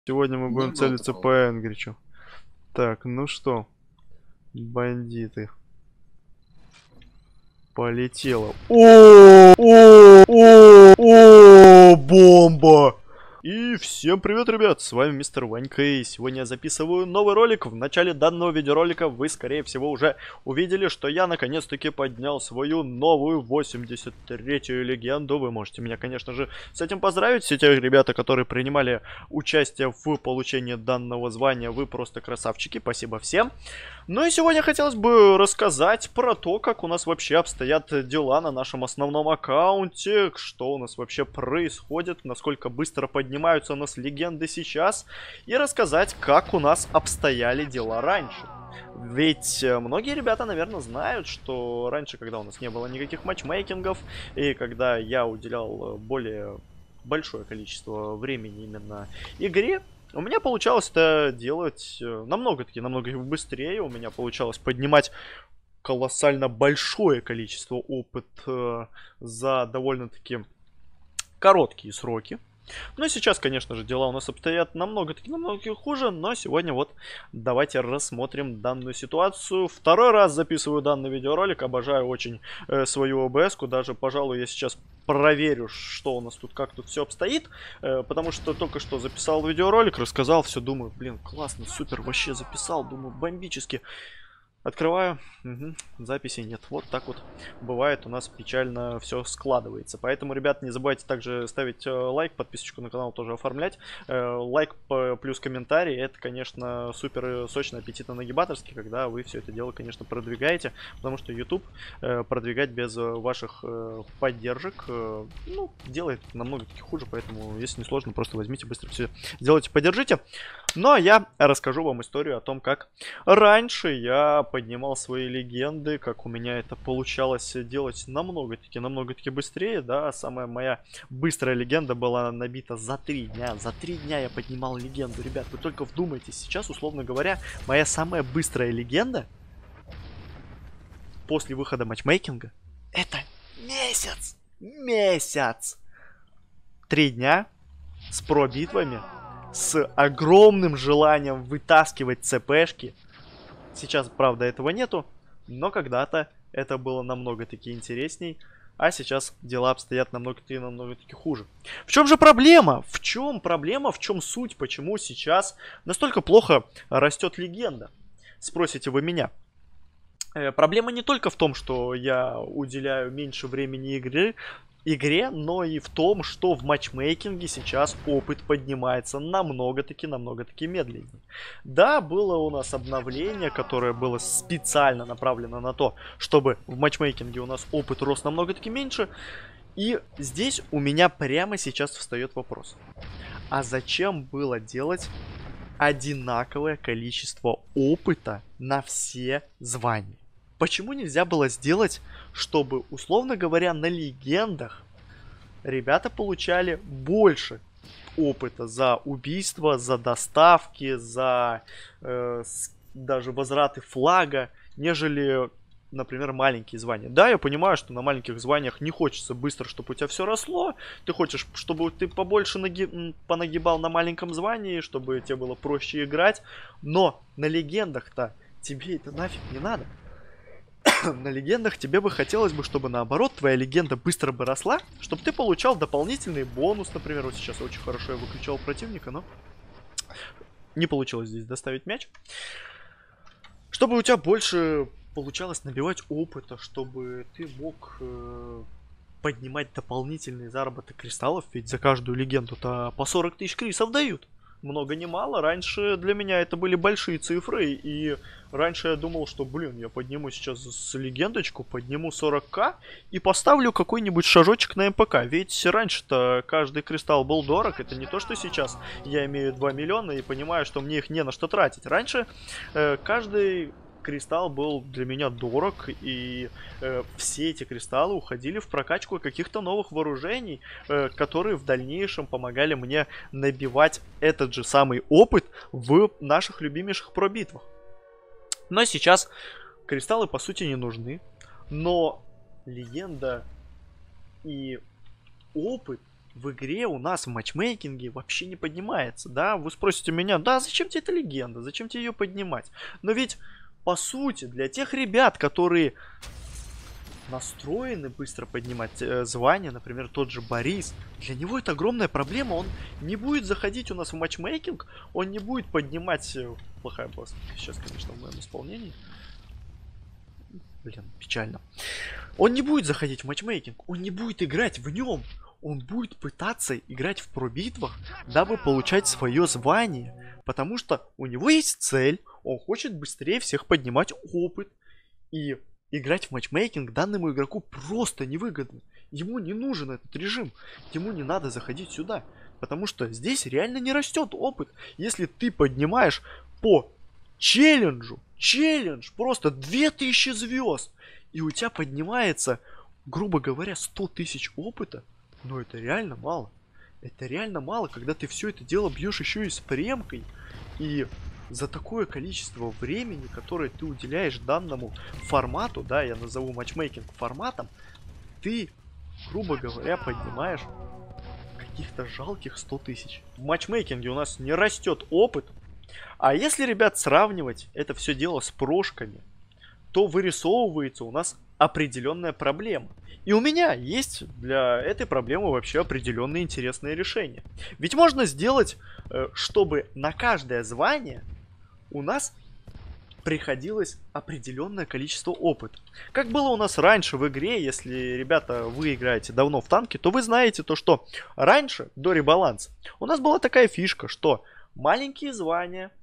Сегодня мы будем Не было целиться такого. по Энгричу. Так, ну что, бандиты. Полетело. О, бомба! И всем привет, ребят, с вами мистер Ванька, и сегодня я записываю новый ролик. В начале данного видеоролика вы, скорее всего, уже увидели, что я наконец-таки поднял свою новую 83-ю легенду. Вы можете меня, конечно же, с этим поздравить. Все те ребята, которые принимали участие в получении данного звания, вы просто красавчики, спасибо всем. Ну и сегодня хотелось бы рассказать про то, как у нас вообще обстоят дела на нашем основном аккаунте, что у нас вообще происходит, насколько быстро поднимаются у нас легенды сейчас, и рассказать, как у нас обстояли дела раньше. Ведь многие ребята, наверное, знают, что раньше, когда у нас не было никаких матчмейкингов, и когда я уделял более большое количество времени именно игре, у меня получалось это делать намного быстрее. У меня получалось поднимать колоссально большое количество опыта за довольно-таки короткие сроки. Ну и сейчас, конечно же, дела у нас обстоят намного хуже, но сегодня вот давайте рассмотрим данную ситуацию. Второй раз записываю данный видеоролик, обожаю очень свою ОБС-ку, даже, пожалуй, я сейчас проверю, что у нас тут, как тут все обстоит, потому что только что записал видеоролик, рассказал, все, думаю, блин, классно, супер, вообще записал, думаю, бомбически. Открываю, записи нет. Вот так вот бывает, у нас печально все складывается. Поэтому, ребят, не забывайте также ставить лайк, подписочку на канал тоже оформлять. Лайк плюс комментарий, это, конечно, супер сочно, аппетитно нагибаторски, когда вы все это дело, конечно, продвигаете. Потому что YouTube продвигать без ваших поддержек, ну, делает намного-таки хуже. Поэтому, если не сложно, просто возьмите, быстро все сделайте, поддержите. Ну, а я расскажу вам историю о том, как раньше я поднимал свои легенды, как у меня это получалось делать намного-таки быстрее, да. Самая моя быстрая легенда была набита за 3 дня. За 3 дня я поднимал легенду. Ребят, вы только вдумайтесь, сейчас, условно говоря, моя самая быстрая легенда после выхода матчмейкинга — это месяц! Месяц! 3 дня с про-битвами, с огромным желанием вытаскивать ЦПшки. Сейчас, правда, этого нету, но когда-то это было намного-таки интересней, а сейчас дела обстоят намного-таки хуже. В чем же проблема? В чем проблема? В чем суть? Почему сейчас настолько плохо растет легенда? Спросите вы меня. Проблема не только в том, что я уделяю меньше времени игре, но и в том, что в матчмейкинге сейчас опыт поднимается намного-таки медленнее. Да, было у нас обновление, которое было специально направлено на то, чтобы в матчмейкинге у нас опыт рос намного-таки меньше. И здесь у меня прямо сейчас встает вопрос. А зачем было делать одинаковое количество опыта на все звания? Почему нельзя было сделать, чтобы, условно говоря, на легендах ребята получали больше опыта за убийство, за доставки, за даже возвраты флага, нежели, например, маленькие звания. Да, я понимаю, что на маленьких званиях не хочется быстро, чтобы у тебя все росло. Ты хочешь, чтобы ты побольше понагибал на маленьком звании, чтобы тебе было проще играть. Но на легендах-то тебе это нафиг не надо. На легендах тебе бы хотелось бы, чтобы наоборот твоя легенда быстро бы росла, чтобы ты получал дополнительный бонус, например. Вот сейчас очень хорошо я выключал противника, но не получилось здесь доставить мяч. Чтобы у тебя больше получалось набивать опыта, чтобы ты мог поднимать дополнительный заработок кристаллов, ведь за каждую легенду-то по 40 тысяч крисов дают. Много не мало. Раньше для меня это были большие цифры, и раньше я думал, что, блин, я подниму сейчас с легендочку, подниму 40к и поставлю какой-нибудь шажочек на МПК. Ведь раньше-то каждый кристалл был дорог, это не то, что сейчас я имею 2 миллиона и понимаю, что мне их не на что тратить. Раньше каждый кристалл был для меня дорог, и все эти кристаллы уходили в прокачку каких-то новых вооружений, которые в дальнейшем помогали мне набивать этот же самый опыт в наших любимейших пробитвах. Но сейчас кристаллы по сути не нужны, но легенда и опыт в игре у нас в матчмейкинге вообще не поднимается, да? Вы спросите меня, да, зачем тебе эта легенда, зачем тебе ее поднимать? Но ведь, по сути, для тех ребят, которые настроены быстро поднимать звание, например, тот же Борис, для него это огромная проблема, он не будет заходить у нас в матчмейкинг, он не будет поднимать... Плохая была сейчас, конечно, в моем исполнении. Блин, печально. Он не будет заходить в матчмейкинг, он не будет играть в нем. Он будет пытаться играть в пробитвах, дабы получать свое звание. Потому что у него есть цель, он хочет быстрее всех поднимать опыт. И играть в матчмейкинг данному игроку просто невыгодно. Ему не нужен этот режим, ему не надо заходить сюда. Потому что здесь реально не растет опыт. Если ты поднимаешь по челлендж, просто 2000 звезд, и у тебя поднимается, грубо говоря, 100 тысяч опыта, но это реально мало. Это реально мало, когда ты все это дело бьешь еще и с премкой. И за такое количество времени, которое ты уделяешь данному формату, да, я назову матчмейкинг форматом, ты, грубо говоря, поднимаешь каких-то жалких 100 тысяч. В матчмейкинге у нас не растет опыт. А если, ребят, сравнивать это все дело с прошками, то вырисовывается у нас определенная проблема. И у меня есть для этой проблемы вообще определенные интересные решения. Ведь можно сделать, чтобы на каждое звание у нас приходилось определенное количество опыта. Как было у нас раньше в игре, если, ребята, вы играете давно в танки, то вы знаете то, что раньше, до ребаланса, у нас была такая фишка, что маленькие звания,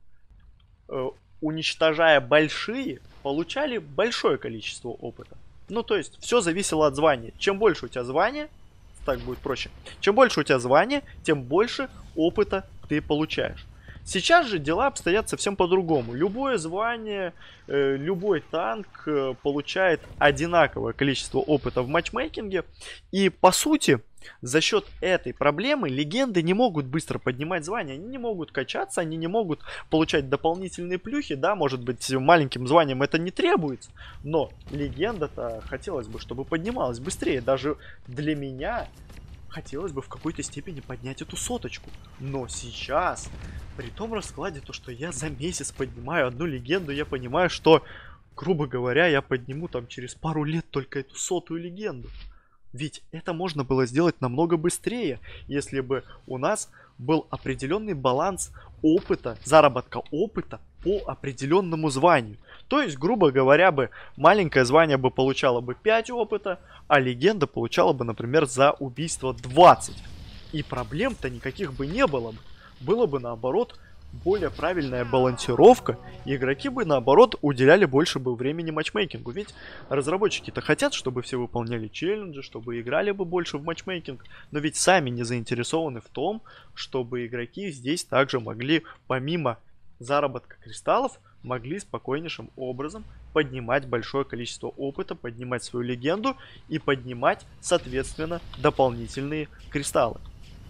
уничтожая большие, получали большое количество опыта. Ну, то есть, все зависело от звания. Чем больше у тебя звания, так будет проще, чем больше у тебя звания, тем больше опыта ты получаешь. Сейчас же дела обстоят совсем по-другому. Любое звание, любой танк получает одинаковое количество опыта в матчмейкинге. И по сути, за счет этой проблемы легенды не могут быстро поднимать звания. Они не могут качаться, они не могут получать дополнительные плюхи. Да, может быть, маленьким званием это не требуется. Но легенда-то хотелось бы, чтобы поднималась быстрее. Даже для меня хотелось бы в какой-то степени поднять эту соточку. Но сейчас, при том раскладе, то, что я за месяц поднимаю одну легенду, я понимаю, что, грубо говоря, я подниму там через пару лет только эту 100-ю легенду. Ведь это можно было сделать намного быстрее, если бы у нас был определенный баланс опыта, заработка опыта по определенному званию. То есть, грубо говоря, бы маленькое звание бы получало бы 5 опыта, а легенда получала бы, например, за убийство 20. И проблем-то никаких бы не было бы. Было бы, наоборот, более правильная балансировка, и игроки бы, наоборот, уделяли больше бы времени матчмейкингу. Ведь разработчики-то хотят, чтобы все выполняли челленджи, чтобы играли бы больше в матчмейкинг, но ведь сами не заинтересованы в том, чтобы игроки здесь также могли, помимо заработка кристаллов, могли спокойнейшим образом поднимать большое количество опыта, поднимать свою легенду и поднимать, соответственно, дополнительные кристаллы.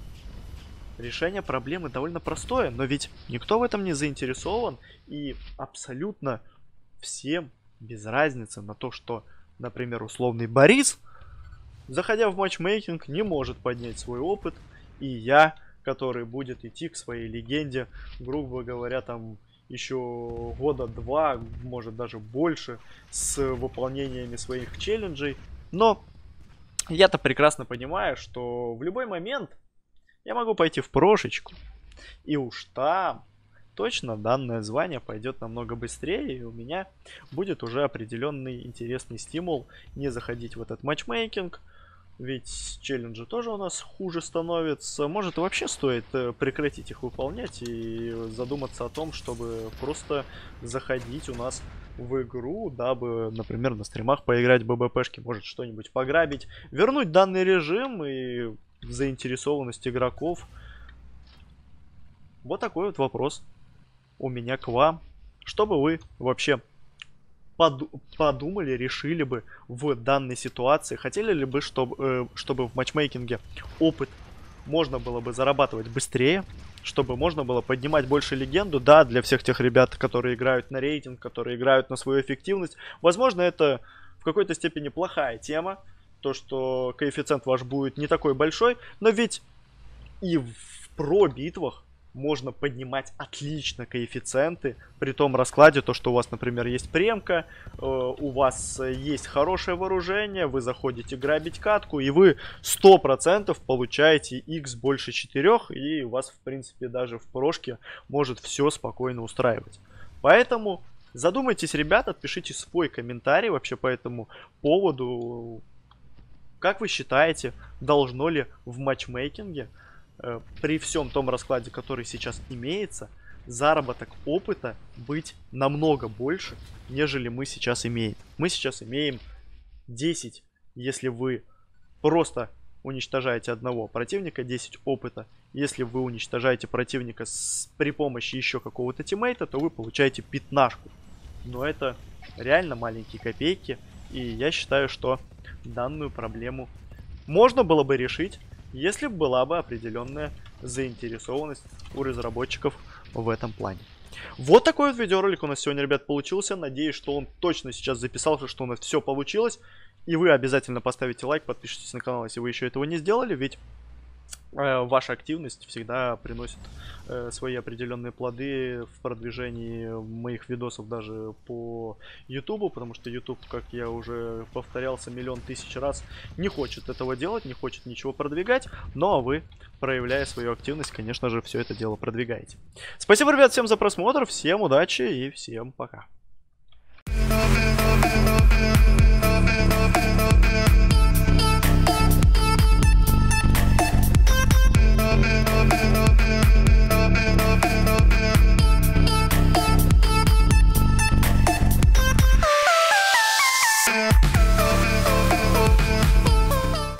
Решение проблемы довольно простое, но ведь никто в этом не заинтересован, и абсолютно всем без разницы на то, что, например, условный Борис, заходя в матчмейкинг, не может поднять свой опыт, и я, который будет идти к своей легенде, грубо говоря, там еще года 2, может даже больше, с выполнениями своих челленджей. Но я-то прекрасно понимаю, что в любой момент я могу пойти в прошечку, и уж там точно данное звание пойдет намного быстрее, и у меня будет уже определенный интересный стимул не заходить в этот матчмейкинг, ведь челленджи тоже у нас хуже становятся. Может, вообще стоит прекратить их выполнять и задуматься о том, чтобы просто заходить у нас в игру, дабы, например, на стримах поиграть в ББПшки, может что-нибудь пограбить, вернуть данный режим и заинтересованность игроков. Вот такой вот вопрос у меня к вам. Что бы вы вообще подумали, решили бы в данной ситуации? Хотели ли бы, чтобы в матчмейкинге опыт можно было бы зарабатывать быстрее, чтобы можно было поднимать больше легенду? Да, для всех тех ребят, которые играют на рейтинг, которые играют на свою эффективность, возможно, это в какой-то степени плохая тема, то, что коэффициент ваш будет не такой большой, но ведь И в про-битвах можно поднимать отлично коэффициенты при том раскладе, то, что у вас, например, есть премка, у вас есть хорошее вооружение, вы заходите грабить катку, и вы 100% получаете x больше 4, и у вас, в принципе, даже в прошке может все спокойно устраивать. Поэтому задумайтесь, ребята, пишите свой комментарий вообще по этому поводу. Как вы считаете, должно ли в матчмейкинге при всем том раскладе, который сейчас имеется, заработок опыта быть намного больше, нежели мы сейчас имеем? Мы сейчас имеем 10, если вы просто уничтожаете одного противника, 10 опыта. Если вы уничтожаете противника при помощи еще какого-то тиммейта, то вы получаете 15. Но это реально маленькие копейки. И я считаю, что данную проблему можно было бы решить, если бы была бы определенная заинтересованность у разработчиков в этом плане. Вот такой вот видеоролик у нас сегодня, ребят, получился. Надеюсь, что он точно сейчас записался, что у нас все получилось. И вы обязательно поставите лайк, подпишитесь на канал, если вы еще этого не сделали, ведь ваша активность всегда приносит свои определенные плоды в продвижении моих видосов даже по YouTube, потому что YouTube, как я уже повторялся миллион тысяч раз, не хочет этого делать, не хочет ничего продвигать, но вы, проявляя свою активность, конечно же, все это дело продвигаете. Спасибо, ребят, всем за просмотр, всем удачи и всем пока.